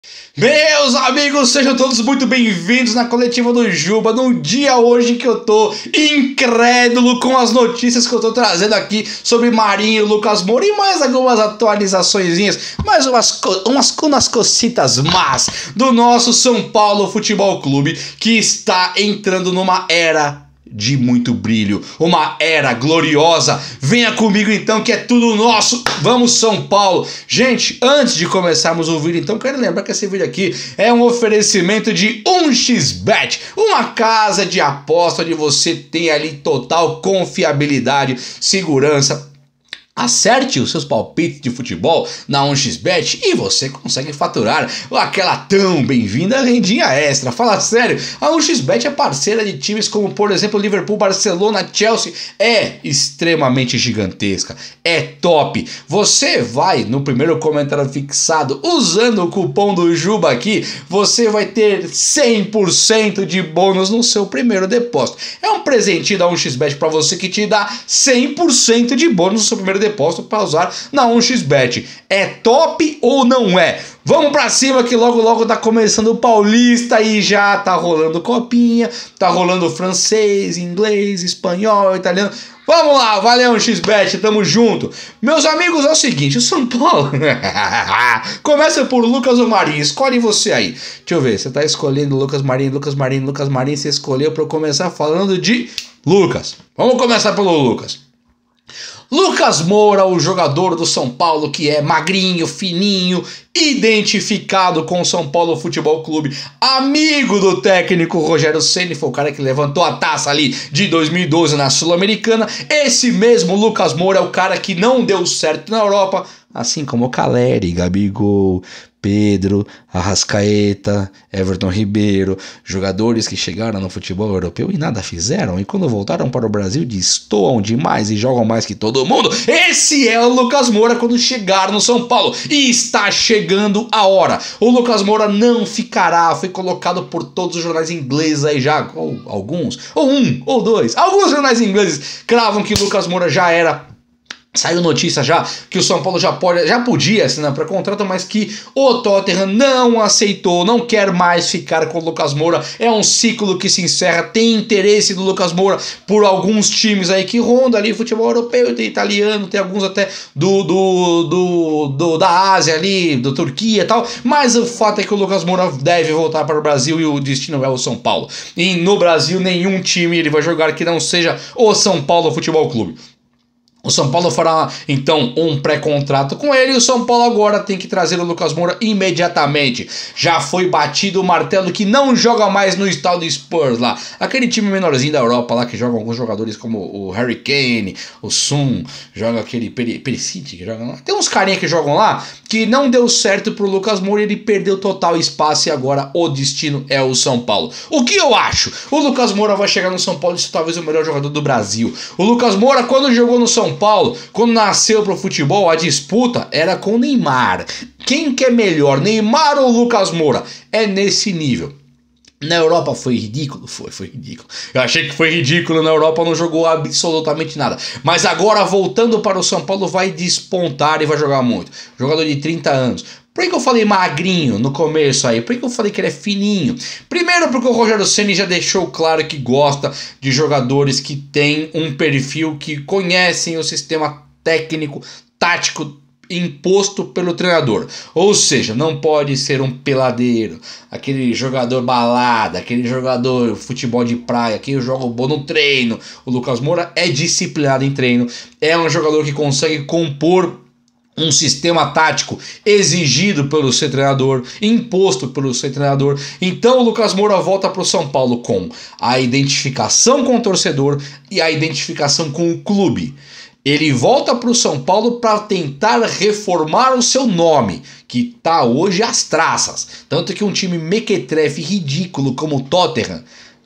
Meus amigos, sejam todos muito bem-vindos na coletiva do Juba, num dia hoje que eu tô incrédulo com as notícias que eu tô trazendo aqui sobre Marinho, Lucas Moura e mais algumas atualizaçõezinhas, mais umas cocitas más do nosso São Paulo Futebol Clube, que está entrando numa era de muito brilho, uma era gloriosa. Venha comigo então que é tudo nosso. Vamos São Paulo. Gente, antes de começarmos o vídeo, então quero lembrar que esse vídeo aqui é um oferecimento de 1xBet, uma casa de aposta onde você tem ali total confiabilidade, segurança. Acerte os seus palpites de futebol na 1xBet e você consegue faturar aquela tão bem-vinda rendinha extra. Fala sério, a 1xBet é parceira de times como, por exemplo, Liverpool, Barcelona, Chelsea. É extremamente gigantesca, é top. Você vai no primeiro comentário fixado, usando o cupom do Juba aqui, você vai ter 100% de bônus no seu primeiro depósito. É um presentinho da 1xBet para você que te dá 100% de bônus no seu primeiro depósito para usar na 1xBet. É top ou não é? Vamos pra cima que logo logo tá começando o Paulista e já tá rolando copinha, tá rolando francês, inglês, espanhol, italiano. Vamos lá, valeu 1xBet, tamo junto. Meus amigos, é o seguinte, o São Paulo começa por Lucas ou Marinho, escolhe você aí. Deixa eu ver, você tá escolhendo Lucas Marinho, você escolheu pra eu começar falando de Lucas. Vamos começar pelo Lucas. Lucas Moura, o jogador do São Paulo que é magrinho, fininho, identificado com o São Paulo Futebol Clube, amigo do técnico Rogério Ceni, foi o cara que levantou a taça ali de 2012 na Sul-Americana. Esse mesmo Lucas Moura é o cara que não deu certo na Europa, assim como o Caleri, Gabigol, Pedro, Arrascaeta, Everton Ribeiro, jogadores que chegaram no futebol europeu e nada fizeram, e quando voltaram para o Brasil destoam demais e jogam mais que todo mundo. Esse é o Lucas Moura quando chegar no São Paulo, e está chegando a hora. O Lucas Moura não ficará, foi colocado por todos os jornais ingleses aí já, ou alguns, ou um, ou dois, alguns jornais ingleses cravam que Lucas Moura já era. Saiu notícia já que o São Paulo já podia assinar pré-contrato, mas que o Tottenham não aceitou, não quer mais ficar com o Lucas Moura. É um ciclo que se encerra. Tem interesse do Lucas Moura por alguns times aí que rondam ali futebol europeu, tem italiano, tem alguns até da Ásia ali, da Turquia e tal. Mas o fato é que o Lucas Moura deve voltar para o Brasil e o destino é o São Paulo. E no Brasil nenhum time ele vai jogar que não seja o São Paulo Futebol Clube. O São Paulo fará, então, um pré-contrato com ele e o São Paulo agora tem que trazer o Lucas Moura imediatamente. Já foi batido o martelo que não joga mais no tal do Spurs lá. Aquele time menorzinho da Europa lá que joga alguns jogadores como o Harry Kane, o Sun, joga aquele Perisic que joga lá. Tem uns carinha que jogam lá que não deu certo pro Lucas Moura e ele perdeu total espaço e agora o destino é o São Paulo. O que eu acho? O Lucas Moura vai chegar no São Paulo e ser talvez o melhor jogador do Brasil. O Lucas Moura, quando jogou no São Paulo, quando nasceu pro futebol, a disputa era com o Neymar. Quem que é melhor, Neymar ou Lucas Moura? É nesse nível. Na Europa foi ridículo? Foi ridículo. Eu achei que foi ridículo, na Europa não jogou absolutamente nada. Mas agora voltando para o São Paulo vai despontar e vai jogar muito. Jogador de 30 anos. Por que eu falei magrinho no começo aí? Por que eu falei que ele é fininho? Primeiro porque o Rogério Ceni já deixou claro que gosta de jogadores que têm um perfil, que conhecem o sistema técnico, tático imposto pelo treinador. Ou seja, não pode ser um peladeiro, aquele jogador balada, aquele jogador futebol de praia, que joga bom no treino. O Lucas Moura é disciplinado em treino, é um jogador que consegue compor um sistema tático exigido pelo seu treinador, imposto pelo seu treinador. Então o Lucas Moura volta para o São Paulo com a identificação com o torcedor e a identificação com o clube. Ele volta para o São Paulo para tentar reformar o seu nome, que está hoje às traças. Tanto que um time mequetrefe ridículo como o Tottenham,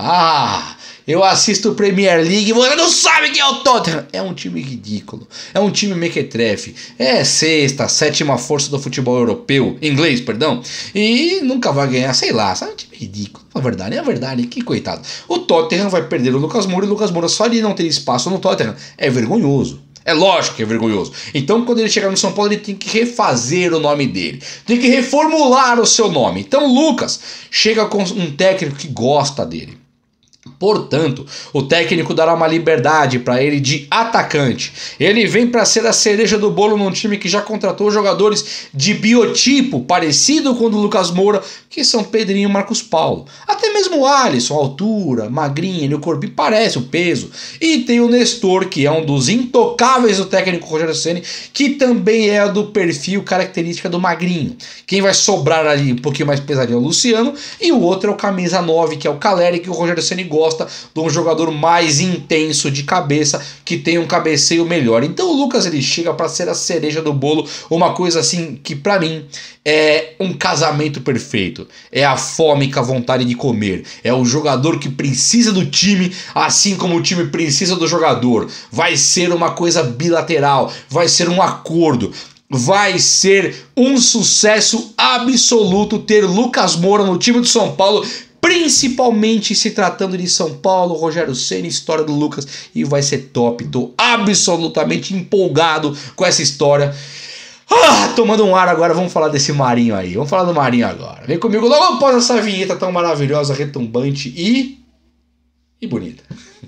eu assisto Premier League e você não sabe quem é o Tottenham. É um time ridículo, é um time mequetrefe, é sexta, sétima força do futebol europeu, inglês, perdão, e nunca vai ganhar, sei lá, sabe, um time ridículo. É verdade, que coitado. O Tottenham vai perder o Lucas Moura e o Lucas Moura só de não ter espaço no Tottenham é vergonhoso. É lógico que é vergonhoso. Então, quando ele chegar no São Paulo, ele tem que refazer o nome dele. Tem que reformular o seu nome. Então, o Lucas chega com um técnico que gosta dele. Portanto, o técnico dará uma liberdade para ele de atacante. Ele vem para ser a cereja do bolo num time que já contratou jogadores de biotipo parecido com o do Lucas Moura, que são Pedrinho e Marcos Paulo. Até mesmo o Alisson, a altura, magrinho, o corpo parece o peso. E tem o Nestor, que é um dos intocáveis do técnico Rogério Ceni, que também é do perfil característica do magrinho. Quem vai sobrar ali um pouquinho mais pesadinho é o Luciano, e o outro é o camisa 9, que é o Caleri, que o Rogério Ceni gosta de um jogador mais intenso de cabeça, que tem um cabeceio melhor. Então o Lucas ele chega para ser a cereja do bolo, uma coisa assim que para mim é um casamento perfeito. É a fome com a vontade de comer. É o jogador que precisa do time, assim como o time precisa do jogador. Vai ser uma coisa bilateral, vai ser um acordo. Vai ser um sucesso absoluto ter Lucas Moura no time do São Paulo, principalmente se tratando de São Paulo, Rogério Ceni, história do Lucas, e vai ser top. Tô absolutamente empolgado com essa história. Tomando um ar agora, vamos falar desse Marinho aí. Vamos falar do Marinho agora. Vem comigo logo após essa vinheta tão maravilhosa, retumbante e bonita.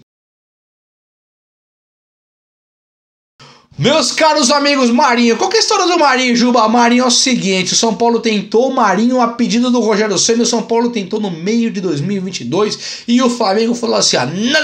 Meus caros amigos, Marinho, qual que é a história do Marinho, Juba? Marinho é o seguinte, o São Paulo tentou o Marinho a pedido do Rogério Ceni, o São Paulo tentou no meio de 2022 e o Flamengo falou assim,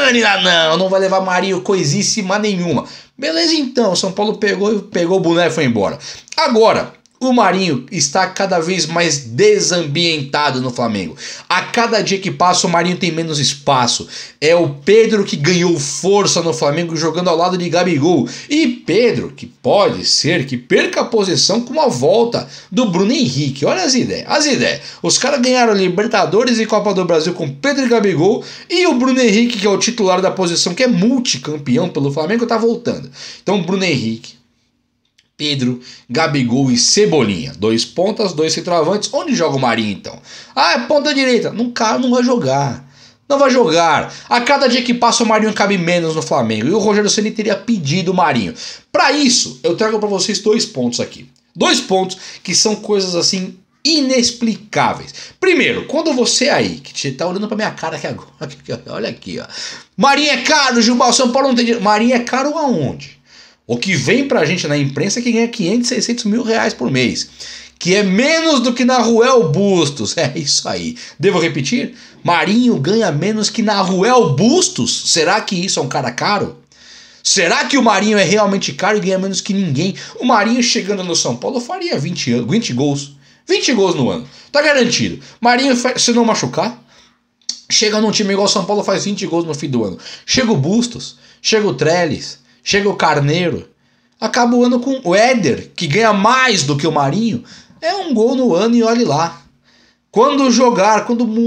não vai levar Marinho coisíssima nenhuma. Beleza então, o São Paulo pegou o boneco e foi embora. Agora, o Marinho está cada vez mais desambientado no Flamengo. A cada dia que passa o Marinho tem menos espaço. É o Pedro que ganhou força no Flamengo jogando ao lado de Gabigol. E Pedro, que pode ser que perca a posição com a volta do Bruno Henrique. Olha as ideias. Os caras ganharam Libertadores e Copa do Brasil com Pedro e Gabigol. E o Bruno Henrique, que é o titular da posição, que é multicampeão pelo Flamengo, está voltando. Então Bruno Henrique, Pedro, Gabigol e Cebolinha. 2 pontas, 2 centroavantes. Onde joga o Marinho então? É ponta direita. Não vai jogar. Não vai jogar. A cada dia que passa o Marinho cabe menos no Flamengo. E o Rogério Ceni teria pedido o Marinho. Para isso, eu trago para vocês 2 pontos aqui. 2 pontos que são coisas assim inexplicáveis. Primeiro, quando você aí, que você tá olhando pra minha cara aqui agora. Olha aqui, ó. Marinho é caro, Gilmar. São Paulo não tem dinheiro. Marinho é caro aonde? O que vem pra gente na imprensa é que ganha 500, 600 mil reais por mês. Que é menos do que na Ruel Bustos. É isso aí. Devo repetir? Marinho ganha menos que na Ruel Bustos? Será que isso é um cara caro? Será que o Marinho é realmente caro e ganha menos que ninguém? O Marinho chegando no São Paulo faria 20 gols. 20 gols no ano. Tá garantido. Marinho, se não machucar, chega num time igual o São Paulo, faz 20 gols no fim do ano. Chega o Bustos, chega o Trellis, chega o Carneiro, acaba o ano com o Éder, que ganha mais do que o Marinho, é um gol no ano e olhe lá. Quando jogar,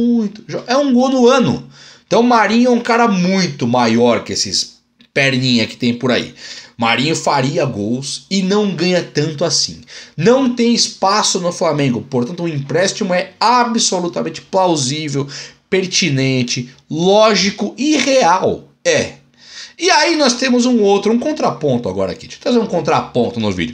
é um gol no ano. Então o Marinho é um cara muito maior que esses perninha que tem por aí. Marinho faria gols e não ganha tanto assim. Não tem espaço no Flamengo, portanto o empréstimo é absolutamente plausível, pertinente, lógico e real. E aí nós temos um contraponto agora aqui. Deixa eu trazer um contraponto no vídeo.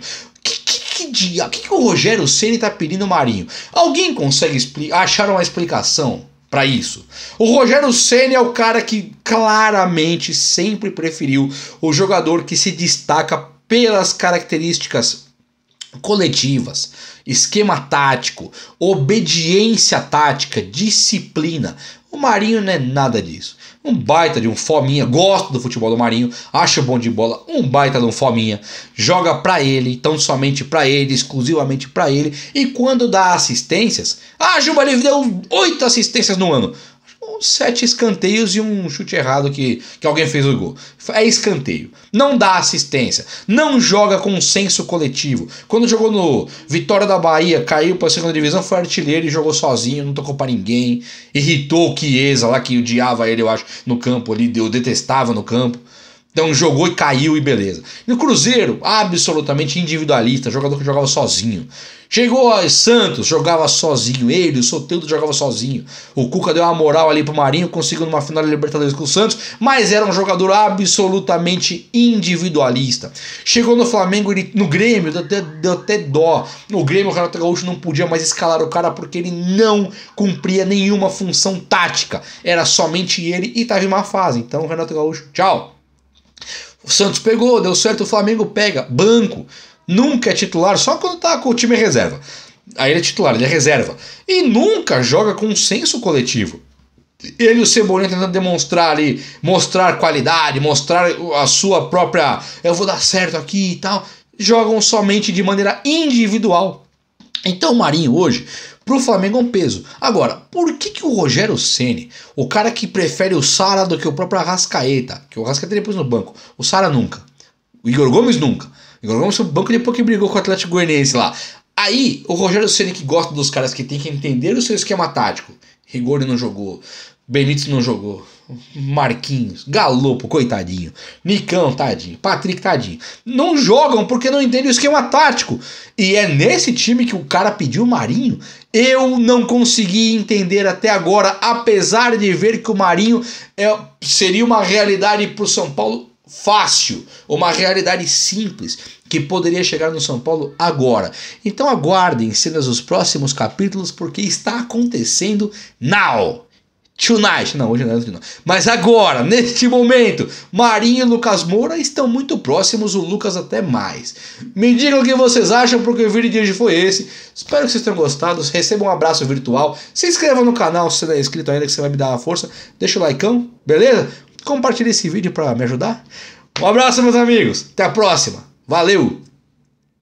O que o Rogério Ceni tá pedindo ao Marinho? Alguém consegue achar uma explicação para isso? O Rogério Ceni é o cara que claramente sempre preferiu o jogador que se destaca pelas características coletivas, esquema tático, obediência tática, disciplina. O Marinho não é nada disso. Um baita de um fominha, gosto do futebol do Marinho, acho bom de bola, um baita de um fominha, joga pra ele, tão somente pra ele, exclusivamente pra ele, e quando dá assistências, Juba, ele deu 8 assistências no ano, 7 escanteios e um chute errado que alguém fez o gol. É escanteio. Não dá assistência. Não joga com um senso coletivo. Quando jogou no Vitória da Bahia, caiu para a segunda divisão, foi artilheiro e jogou sozinho, não tocou para ninguém. Irritou o Chiesa lá, que odiava ele, eu acho, no campo ali. Eu detestava no campo. Então jogou e caiu e beleza. No Cruzeiro, absolutamente individualista, jogador que jogava sozinho. Chegou a Santos, jogava sozinho. Ele, o Soteldo, jogava sozinho. O Cuca deu uma moral ali pro Marinho, conseguiu numa final de Libertadores com o Santos, mas era um jogador absolutamente individualista. Chegou no Flamengo, ele, no Grêmio, deu até dó. No Grêmio, o Renato Gaúcho não podia mais escalar o cara porque ele não cumpria nenhuma função tática. Era somente ele e estava em uma fase. Então o Renato Gaúcho, tchau. O Santos pegou, deu certo, o Flamengo pega, banco. Nunca é titular, só quando tá com o time reserva. Aí ele é titular, ele é reserva. E nunca joga com um senso coletivo. Ele e o Cebolinha tentando demonstrar ali, mostrar qualidade, mostrar a sua própria, eu vou dar certo aqui e tal. Jogam somente de maneira individual. Então o Marinho hoje, pro Flamengo é um peso. Agora, por que o Rogério Ceni, o cara que prefere o Sara do que o próprio Arrascaeta, que o Arrascaeta depois no banco, o Sara nunca, o Igor Gomes nunca. O Igor Gomes no banco depois que brigou com o Atlético Goianiense lá. Aí, o Rogério Ceni que gosta dos caras que tem que entender o seu esquema tático. Rigoni não jogou, Benítez não jogou, Marquinhos, Galopo, coitadinho, Nicão, tadinho, Patrick, tadinho. Não jogam porque não entendem o esquema tático. E é nesse time que o cara pediu o Marinho. Eu não consegui entender até agora, apesar de ver que o Marinho seria uma realidade para o São Paulo fácil, uma realidade simples, que poderia chegar no São Paulo agora. Então aguardem cenas dos próximos capítulos, porque está acontecendo now. Tonight, não, hoje não, mas agora, neste momento, Marinho e Lucas Moura estão muito próximos, o Lucas até mais. Me digam o que vocês acham, porque o vídeo de hoje foi esse. Espero que vocês tenham gostado, recebam um abraço virtual, se inscreva no canal se você não é inscrito ainda, que você vai me dar uma força, deixa o likeão, beleza? Compartilhe esse vídeo para me ajudar. Um abraço, meus amigos, até a próxima, valeu!